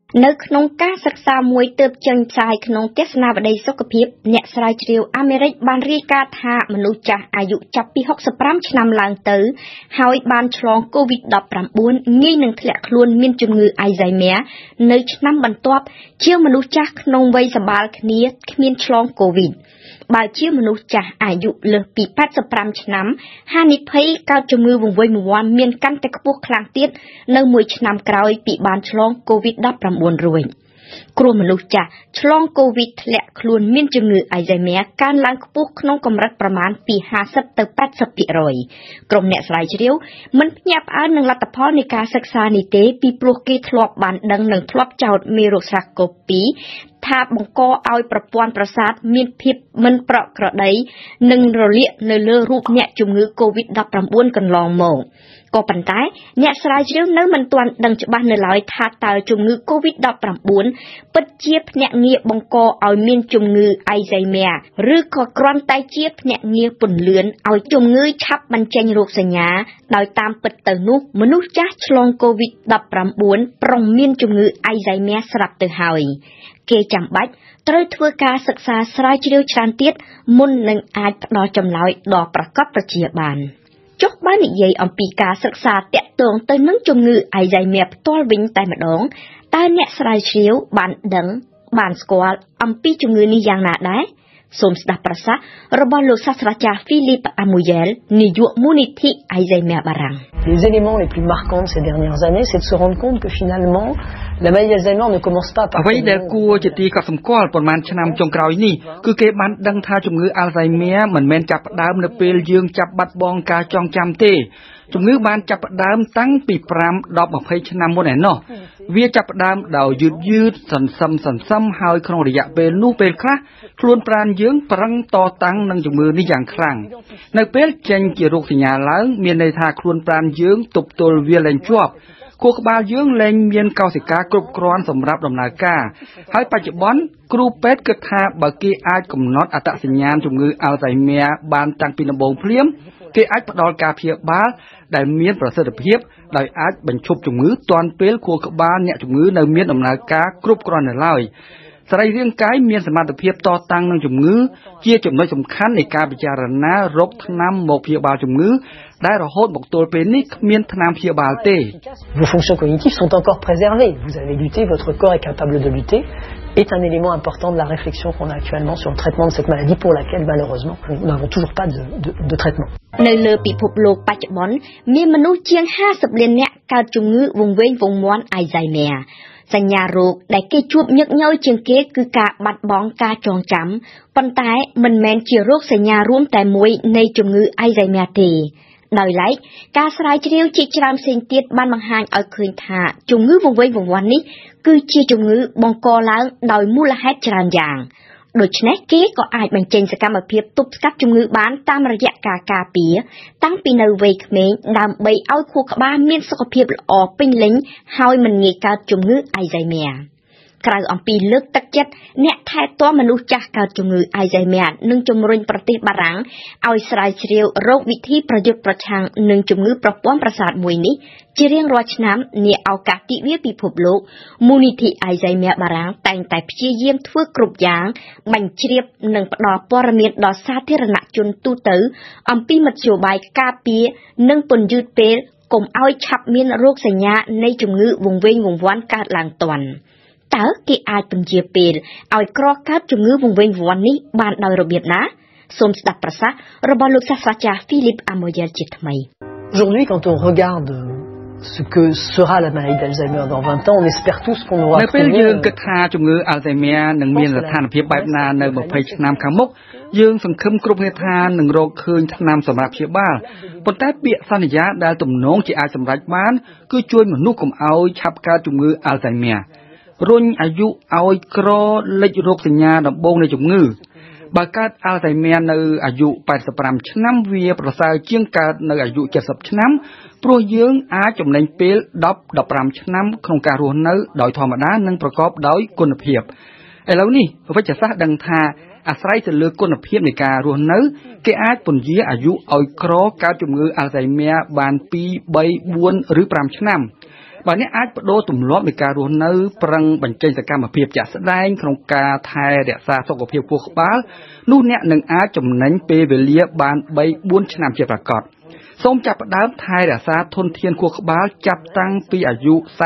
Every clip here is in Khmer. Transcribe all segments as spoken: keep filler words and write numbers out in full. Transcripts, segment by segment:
នៅក្នុងការសិក្សាមួយទើបចេញផ្សាយក្នុងទស្សនាវដ្តីសុខភាពអ្នកស្រាវជ្រាវអាមេរិកបានរាយការណ៍ថាមនុស្សចាស់អាយុចាប់ពី65ឆ្នាំឡើងទៅហើយបានឆ្លង កូវីដ ដប់ប្រាំបួន ងាយនឹងធ្លាក់ខ្លួនមានជំងឺ Alzheimer នៅឆ្នាំបន្ទាប់ជាមនុស្សចាស់ក្នុងវ័យសម្បាល់គ្នាគ្មានឆ្លង COVID បើជាមនុស្សចាស់អាយុលើសពីแปดสิบห้าឆ្នាំហានិភ័យកើតជំងឺវង្វេងវង្វាន់មានកាន់តែខ្ពស់ខ្លាំងទៀតនៅមួយឆ្នាំក្រោយពីបានឆ្លង កូវីដ ដប់ប្រាំបួន រួចគ្រោះមនុស្សចាស់ឆ្លង COVID ធ្លាក់ខ្លួនមានជំងឺ Alzheimer កើនឡើងខ្ពស់ក្នុងកម្រិតប្រមាណពីห้าสิบទៅแปดสิบ% ក្រុមអ្នកស្រាវជ្រាវមិនភ្ញាក់ផ្អើលនឹងលទ្ធផលនៃការសិក្សានេះទេពីព្រោះគេធ្លាប់បានដឹងនិងធ្លាប់ចោទមេរោគស្រះកូវីដ ថាបង្កឲ្យប្រព័ន្ធប្រសាទមានភាពមិនប្រក្រតីនិងរលាកនៅលើរូបអ្នកជំងឺ កូវីដ ដប់ប្រាំបួន កន្លងមកក៏ប៉ុន្តែអ្នកស្រាវជ្រាវនៅមិនទាន់ដឹងច្បាស់នៅឡើយថាតើជំងឺ កូវីដ ដប់ប្រាំបួន ពិតជាភ្នាក់ងារបង្កឲ្យមានជំងឺ Alzheimer ឬក៏គ្រាន់តែជាភ្នាក់ងារពន្លឿនឲ្យជំងឺឆាប់បញ្ចេញរោគសញ្ញាដោយតាមពិតទៅនោះមនុស្សចាស់ឆ្លង កូវីដ ដប់ប្រាំបួន ប្រុងមានជំងឺ Alzheimer ស្រាប់ទៅហើយគេចាំបាច់ត្រូវធ្វើការសិក្សាស្រាវជ្រាវច្រើនទៀតមុននឹងអាចផ្ដល់ចម្លើយដ៏ប្រកបប្រជាបានចុះបើនិយាយអំពីការសិក្សាតាក់ទងទៅនឹងជំងឺ Alzheimer ផ្ទាល់វិញតែម្ដងតើអ្នកស្រាវជ្រាវបានដឹងបានស្គាល់អំពីជំងឺនេះយ៉ាងណាដែរសូមស្ដាប់ប្រសាសន៍របស់លោកសាស្ត្រាចារ្យ Philippe Amouyel នាយកមូលនិធិ Alzheimer បារាំង Les éléments les plus marquants de ces dernières années, c'est de se rendre compte que finalement, la maladie d'Alzheimer ne commence pas par... អ្វីដែលគួរជាទីកត់សម្គាល់ប៉ុន្មានឆ្នាំចុងក្រោយនេះគឺគេបានដឹងថាជំងឺ Alzheimer មិនមែនចាប់ផ្ដើមនៅពេលយើងចាប់បាត់បង់ការចងចាំទេជំងឺបានចាប់ផ្ដើមតាំងពីfive, ten, twentyឆ្នាំមុនឯណោះវាចាប់ផ្ដើមដោយយឺតយឺតសន្សឹមសន្សឹមហើយក្នុងរយៈពេលនោះពេលខ្លះខ្លួនប្រាណយើងប្រឹងតតាំងនឹងជំងឺនេះយ៉ាងខ្លាំងនៅពេលចេញជារោគសញ្ញាឡើងមានន័យថាខ្លួនប្រាណយើងទប់ទល់វាលែងជាប់ខួរក្បាលយើងលែងមានកោសិកាគ្រប់គ្រាន់សម្រាប់ដំណើរការហើយបច្ចុប្បន្នគ្រូពេទ្យគិតថាបើគេអាចកំណត់អត្តសញ្ញាណជំងឺ Alzheimer បានតាំងពីដំបូងភ្លាមគេអាចផ្ដល់ការព្យាបាលដែលមានប្រសិទ្ធភាពដោយអាចបញ្ឈប់ជំងឺទាន់ពេលខួរក្បាលអ្នកជំងឺនៅមានដំណើរការគ្រប់គ្រាន់នៅឡើយសរីរាង្គកាយមានសមត្ថភាពតតាំងនឹងជំងឺជាចំណុចសំខាន់នៃការពិចារណារកថ្នាំមកព្យាបាលជំងឺដែលរហូតមកទល់ពេលនេះគ្មានថ្នាំព្យាបាលទេ Vos fonctions cognitives sont encore préservées. Vous avez lutté, votre corps est capable de lutter. Est un élément important de la réflexion qu'on a actuellement sur le traitement de cette maladie pour laquelle malheureusement nous n'avons toujours pas de, de, de traitement. នៅលើពិភពលោកបច្ចុប្បន្នមានមនុស្សជាងห้าสิบលាននាក់កើតជំងឺវង្វេងវង្វាន់ Alzheimer សញ្ញារោគដែលគេជួបញឹកញយជាងគេគឺការបាត់បង់ការចងចាំប៉ុន្តែមិនមែនជារោគសញ្ញារួមតែមួយនៃជំងឺ Alzheimer ទេដោយឡែកការស្រាវជ្រាវជាច្រើនផ្សេងទៀតបានបង្ហាញឲ្យឃើញថាជំងឺវង្វេងវង្វាន់នេះគឺជាជំងឺបង្កឡើងដោយមូលហេតុច្រើនយ៉ាងដូច្នេះគេក៏អាចបញ្ចេញសកម្មភាពទប់ស្កាត់ជំងឺបានតាមរយៈការការពារតាំងពីនៅវ័យក្មេងដើម្បីឲ្យខួរក្បាលមានសុខភាពល្អពេញលេញហើយមិនងាយកើតជំងឺ Alzheimer ក្រៅអំពីលើកទឹកចិត្តអ្នកថែទាំមនុស្សចាស់កើតជំងឺ Alzheimer និងជំរុញប្រទេសបារាំងឲ្យស្រាវជ្រាវរកវិធីប្រយុទ្ធប្រឆាំងនឹងជំងឺប្រព័ន្ធប្រសាទមួយនេះជារៀងរាល់ឆ្នាំនាឱកាសទិវាពិភពលោកមូលនិធិ Alzheimer បារាំងតែងតែព្យាយាមធ្វើគ្រប់យ៉ាងបញ្ជ្រាបនិងផ្ដល់ព័ត៌មានដល់សាធារណជនទូទៅអំពីមធ្យោបាយការពារនិងពន្យឺតពេលកុំឲ្យឆាប់មានរោគសញ្ញានៃជំងឺវង្វេងវង្វាន់កើតឡើងទាន់តើគេអាចពន្យាពេលឲ្យក្រកើតជំងឺវង្វេងវង្វាន់នេះបានដោយរបៀបណាសូមស្ដាប់ប្រសាសន៍របស់លោកសាស្ត្រាចារ្យ Philippe Amouyel ជាថ្មី Aujourd'hui quand on regarde ce que sera la maladie d'Alzheimer dans vingt ans on espère tous qu'on aura នៅពេលយើងគិតថាជំងឺ Alzheimer នឹងមានស្ថានភាពបែបណានៅtwentyឆ្នាំខាងមុខយើងសង្ឃឹមគ្រប់គ្នាថានឹងរកឃើញថ្នាំសម្រាប់ព្យាបាលប៉ុន្តែពាក្យសន្យាដែលទំនងជាអាចសម្រេចបានគឺជួយមនុស្សកុំឲ្យឆាប់កើតជំងឺ Alzheimerរុញអាយុឲ្យក្រលេចរោគសញ្ញាដំបូងនៃជំងឺបើកើត Alzheimer នៅអាយុeighty-fiveឆ្នាំវាប្រសើរជាងកើតនៅអាយុseventyឆ្នាំព្រោះយើងអាចចំណេញពេលten to fifteenឆ្នាំក្នុងការរស់នៅដោយធម្មតានិងប្រកបដោយគុណភាពឥឡូវនេះវិទ្យាសាស្ត្រដឹងថាអាស្រ័យទៅលើគុណភាពនៃការរស់នៅគេអាចពន្យាអាយុឲ្យក្រកើតជំងឺ Alzheimer បានtwo, three, four ឬfiveឆ្នាំបើអ្នកអាចបដូរទម្លាប់នៃការរស់នៅប្រឹងបញ្ចេញសកម្មភាពជាក់ស្ដែងក្នុងការថែរក្សាសុខភាពខួរក្បាលនោះអ្នកនឹងអាចចំណេញពេលវេលាបាន 3 4 ឆ្នាំជាប្រកបសូមចាប់ផ្ដើមថែរក្សាធនធានខួរក្បាលចាប់តាំងពីអាយុ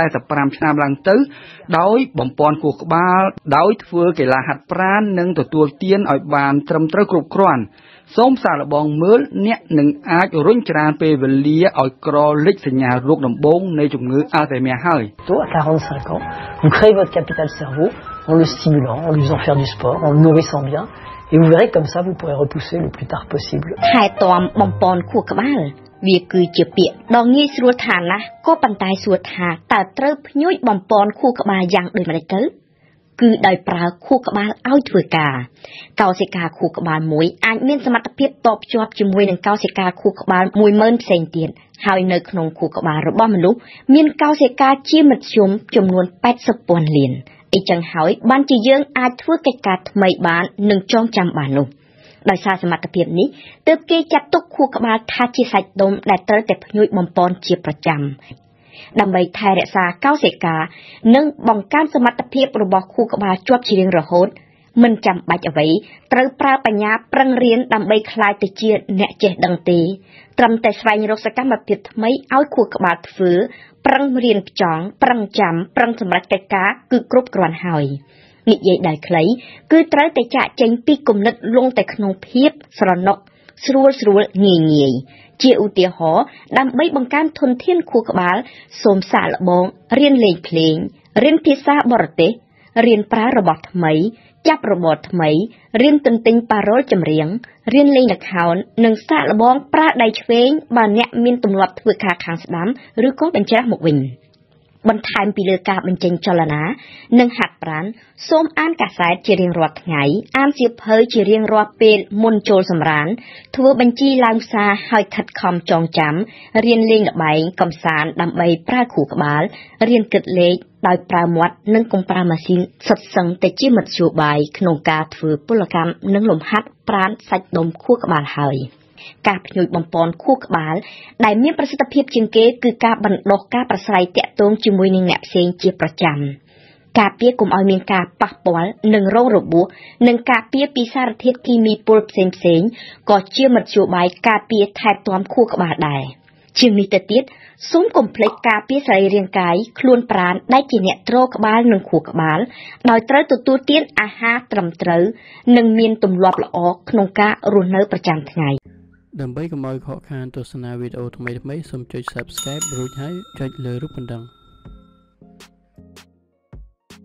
45 ឆ្នាំឡើងទៅដោយបំពន់ខួរក្បាលដោយធ្វើកីឡាហាត់ប្រាណនិងទទួលទានឲ្យបានត្រឹមត្រូវគ្រប់គ្រាន់សូមសាកល្បងមើលអ្នកនឹងអាចរុញច្រានពេលវេលាឲ្យក្រលេចសញ្ញារោគដំបូងនៃជំងឺ Alzheimer ហើយ À quarante-cinq ans, vous créez votre capital cerveau en le stimulant, en lui faisant faire du sport, en le nourrissant bien, et vous verrez comme ça vous pourrez repousser le plus tard possible. ថែទាំបំពន់ខួរក្បាលវាគឺជាពាក្យដ៏ងាយស្រួលថាណាស់ក៏ប៉ុន្តែសួរថាតើត្រូវភ្ញួយបំពន់ខួរក្បាលយ៉ាងដូចម្តេចទៅគឺដោយប្រើខួរក្បាលឲ្យធ្វើការកោសិកាខួរក្បាលមួយអាចមានសមត្ថភាពតបភ្ជាប់ជាមួយនឹងកោសិកាខួរក្បាល មួយម៉ឺន ផ្សេងទៀតហើយនៅក្នុងខួរក្បាលរបស់មនុស្សមានកោសិកាជាមធ្យមចំនួន แปดสิบ ពាន់លានអីចឹងហើយបានជាយើងអាចធ្វើកិច្ចការថ្មីបាននិងចងចាំបាននោះដោយសារសមត្ថភាពនេះទើបគេចាត់ទុកខួរក្បាលថាជាសាច់ដុំដែលត្រូវតែភ្ញួយបំពន់ជាប្រចាំដើម្បីថែរក្សាកោសិកានិងបង្កើនសមត្ថភាពរបស់ខួរក្បាលជាប់ជារៀងរហូតមិនចាំបាច់អ្វីត្រូវប្រើបញ្ញាប្រឹងរៀនដើម្បីក្លាយទៅជាអ្នកចេះដឹងទេត្រឹមតែស្វែងរកសកម្មភាពថ្មីឲ្យខួរក្បាលធ្វើប្រឹងរៀនផ្ចង់ប្រឹងចាំប្រឹងសម្រេចកិច្ចការគឺគ្រប់គ្រាន់ហើយនិយាយដោយខ្លីគឺត្រូវតែចាកចេញពីគំនិតលងតែក្នុងភាពស្រណុកស្រួលស្រួលងាយងាយជាឧទាហរណ៍ដើម្បីបង្កើនធនធានខួរក្បាលសូមសាកល្បងរៀនលេងភ្លេងរៀនភាសាបរទេសរៀនប្រើរបស់ថ្មីចាប់របរថ្មីរៀនទន្ទិញប៉ារ៉ុលចម្រៀងរៀនលេងល្ខោននិងសាកល្បងប្រើដៃឆ្វេងបើអ្នកមានទម្លាប់ធ្វើការខាងស្ដាំឬក៏បញ្ច្រាស់មកវិញបន្ថែមពីលើការបញ្ចេញចលនានិងហាត់ប្រាណសូមអានកាសែតជារៀងរាល់ថ្ងៃអានសៀវភៅជារៀងរាល់ពេលមុនចូលសម្រានធ្វើបញ្ជីឡើងផ្សារហើយខិតខំចងចាំរៀនលេងល្បែងកម្សាន្តដើម្បីប្រើខួរក្បាលរៀនគិតលេខដោយប្រើមាត់និងកុំប្រើម៉ាស៊ីនសុទ្ធសឹងតែជាមធ្យោបាយក្នុងការធ្វើពលកម្មនិងលំហាត់ប្រាណសាច់ដុំខួរក្បាលហើយការភ្ញួយបំពន់ខួរក្បាលដែលមានប្រសិទ្ធភាពជាងគេគឺការបណ្ដុះការប្រស្រ័យទាក់ទងជាមួយនឹងអ្នកផ្សេងជាប្រចាំការពារកុំឲ្យមានការប៉ះពាល់និងរងរបួសនិងការពារពីសារធាតុគីមីពុលផ្សេងផ្សេងក៏ជាមធ្យោបាយការពារថែទាំខួរក្បាលដែរជាងនេះទៅទៀតសូមកុំភ្លេចការពារសរីរាង្គកាយខ្លួនប្រាណដែលជាអ្នកទ្រក្បាលនិងខួរក្បាលដោយត្រូវទទួលទានអាហារត្រឹមត្រូវនិងមានទម្លាប់ល្អក្នុងការរស់នៅប្រចាំថ្ងៃដើម្បីកុំឲ្យខកខានទស្សនាវីដេអូថ្មីៗសូមចុច Subscribe រួចហើយចុចលើរូបកណ្ដឹង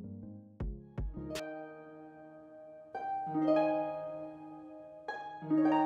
Thank you.